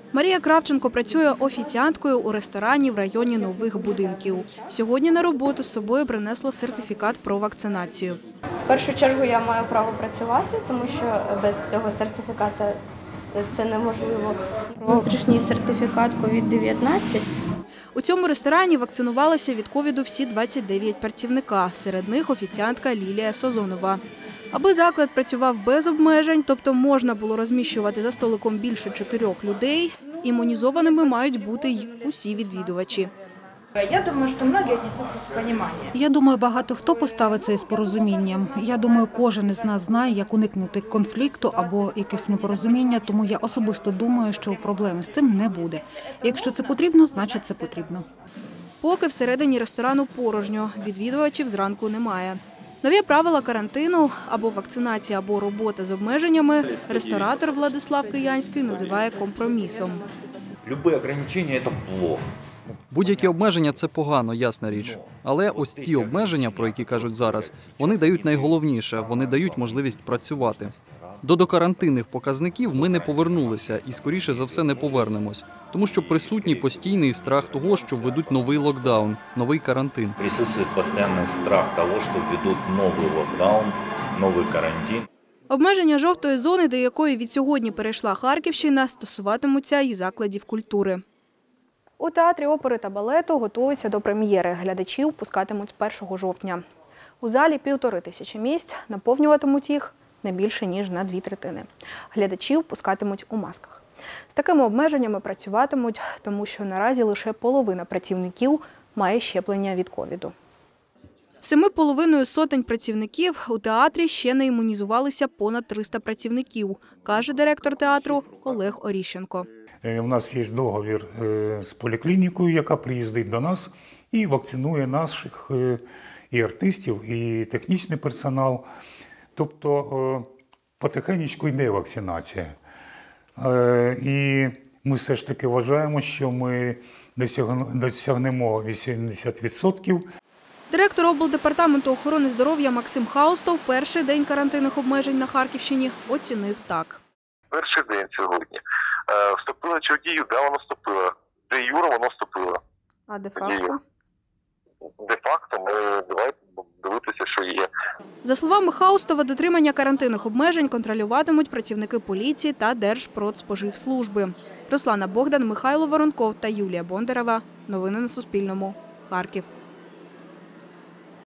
Марія Кравченко працює офіціанткою у ресторані в районі нових будинків. Сьогодні на роботу з собою принесла сертифікат про вакцинацію. В першу чергу я маю право працювати, тому що без цього сертифікату це неможливо. Внутрішній сертифікат COVID-19. У цьому ресторані вакцинувалися від ковіду всі 29 працівника, серед них офіціантка Лілія Созонова. Аби заклад працював без обмежень, тобто можна було розміщувати за столиком більше 4 людей, імунізованими мають бути й усі відвідувачі. Я думаю, що многі віднесуться з розумінням. Я думаю, багато хто поставиться із порозумінням. Я думаю, кожен із нас знає, як уникнути конфлікту або якесь непорозуміння, тому я особисто думаю, що проблеми з цим не буде. Якщо це потрібно, значить це потрібно. Поки всередині ресторану порожньо, відвідувачів зранку немає. Нові правила карантину – або вакцинація, або робота з обмеженнями – ресторатор Владислав Киянський називає компромісом. Любые ограничения – это плохо. Будь-які обмеження – це погано, ясна річ. Але ось ці обмеження, про які кажуть зараз, вони дають найголовніше – вони дають можливість працювати. До докарантинних показників ми не повернулися і, скоріше за все, не повернемось. Тому що присутній постійний страх того, що введуть новий локдаун, новий карантин. Присутствует постоянный страх того, что введут новый локдаун, новый карантин. Обмеження жовтої зони, до якої від сьогодні перейшла Харківщина, стосуватимуться і закладів культури. У театрі опери та балету готуються до прем'єри. Глядачів пускатимуть 1 жовтня. У залі 1500 місць, наповнюватимуть їх не більше, ніж на 2/3. Глядачів пускатимуть у масках. З такими обмеженнями працюватимуть, тому що наразі лише половина працівників має щеплення від ковіду. 7,5 сотень працівників у театрі ще не імунізувалися понад 300 працівників, каже директор театру Олег Оріщенко. У нас є договір з поліклінікою, яка приїздить до нас і вакцинує наших і артистів, і технічний персонал. Тобто потихеньку йде вакцинація. І ми все ж таки вважаємо, що ми досягнемо 80%. Директор облдепартаменту охорони здоров'я Максим Хаустов перший день карантинних обмежень на Харківщині оцінив так. Перший день сьогодні. Вступило чи в дію? Да, воно вступило. Де юра, воно вступило. А де-факто? Де-факто ми давайте дивитися, що є. За словами Хаустова, дотримання карантинних обмежень контролюватимуть працівники поліції та Держпродспоживслужби. Руслана Богдан, Михайло Воронков та Юлія Бондарева. Новини на Суспільному. Харків.